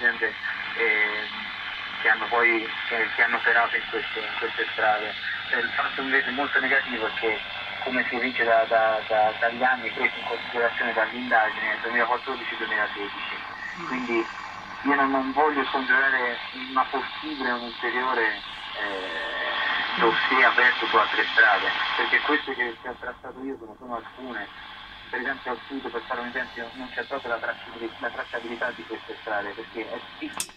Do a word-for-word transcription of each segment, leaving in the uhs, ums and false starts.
incidente eh, che hanno poi che, che hanno operato in queste, in queste strade. Eh, il fatto invece molto negativo è che, come si evince da, da, da, dagli anni presi in considerazione dall'indagine duemilaquattordici duemilasedici, quindi io non, non voglio scongiurare una possibile un'ulteriore eh, dossier aperto su altre strade, perché queste che, che ho trattato io sono, sono alcune. Per esempio al sud, per fare un esempio, non c'è proprio la tracciabilità, la tracciabilità di queste strade, perché è difficile.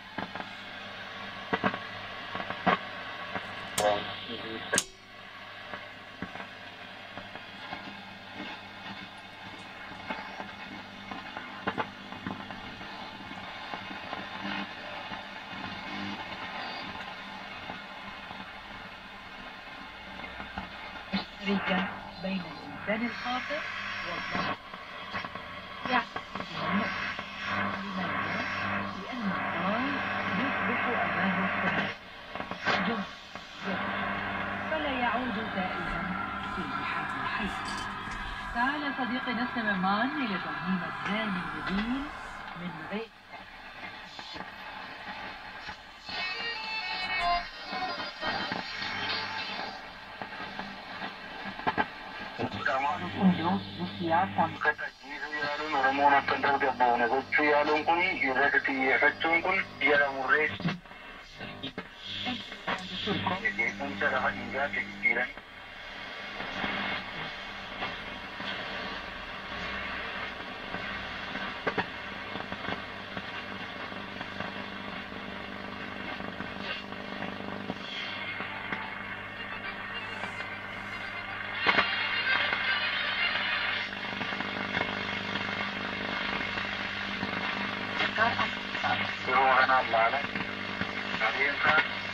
رجع بين الإنسان الخاطئ والله يعتقد النقص. لماذا؟ لأن الله يصبح أمامه السماء جمع فلا يعود دائما في محل الحي. تعال صديقي نستمع معا إلى ترنيمة هاني جديد من غير Oromoon akka darbe boone gochuu yaaluun kun irratti xiyyeeffachuun kun jara murreessu jeequmsa lafa dhiigaa jijjiiran. Yeroo kanaan laala adeemsa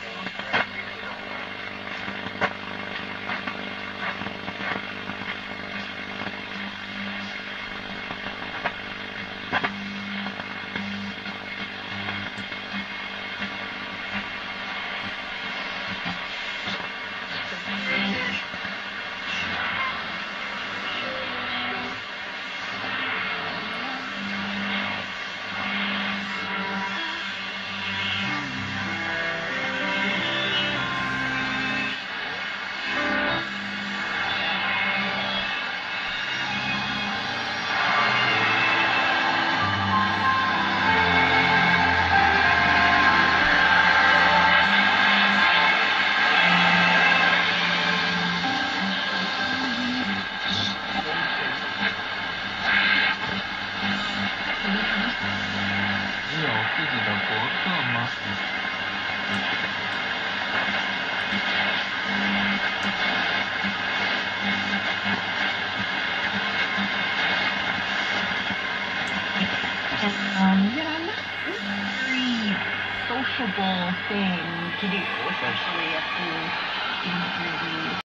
Um, you know, not very sociable thing to do, especially after being through the